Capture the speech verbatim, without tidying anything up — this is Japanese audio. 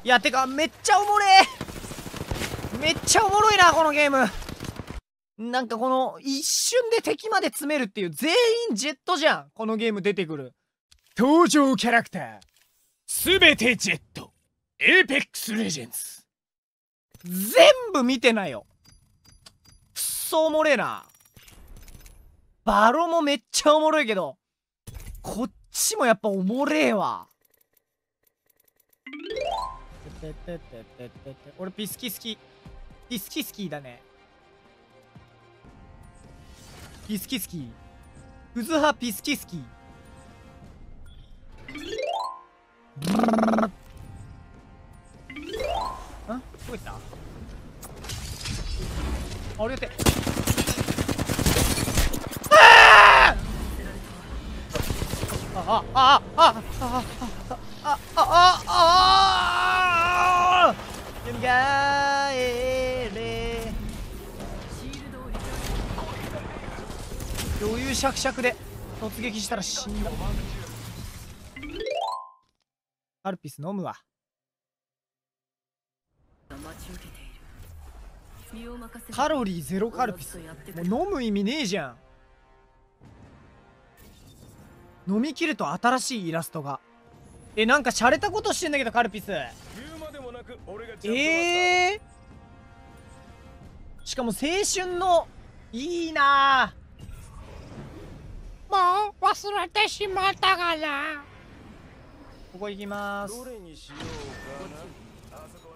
いやてかめっちゃおもれー。めっちゃおもろいなこのゲーム。なんかこの一瞬で敵まで詰めるっていう、全員ジェットじゃんこのゲーム出てくる登場キャラクターすべてジェット。エーペックスレジェンズ全部見てないよ。くっそおもれえな。バロもめっちゃおもろいけど、こっちもやっぱおもれえわ。俺ピスキ好き。ピスキ好きだね。ピスキ好き。クズハピスキ好き。あ、どこ行った？あれやって。あああああああああああよみがえれ。余裕しゃくしゃくで突撃したら死んだ。カルピス飲むわ。カロリーゼロカルピス。もう飲む意味ねえじゃん。飲み切ると新しいイラストが。え、なんか洒落たことしてんだけどカルピス。ええー、しかも青春のいいなあ。もう忘れてしまったかな。ここ行きます。どれにしようかな。あそこ